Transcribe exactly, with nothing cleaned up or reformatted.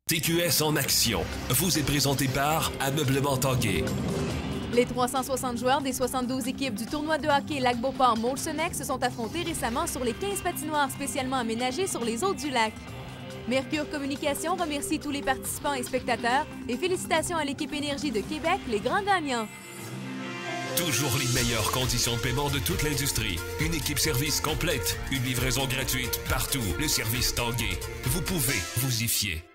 T Q S en action vous est présenté par Ameublement Tanguay. Les trois cent soixante joueurs des soixante-douze équipes du tournoi de hockey Lac-Beauport Molcheneck se sont affrontés récemment sur les quinze patinoires spécialement aménagées sur les eaux du lac. Mercure Communication remercie tous les participants et spectateurs et félicitations à l'équipe Énergie de Québec, les grands gagnants. Toujours les meilleures conditions de paiement de toute l'industrie. Une équipe service complète, une livraison gratuite partout. Le service Tanguay. Vous pouvez vous y fier.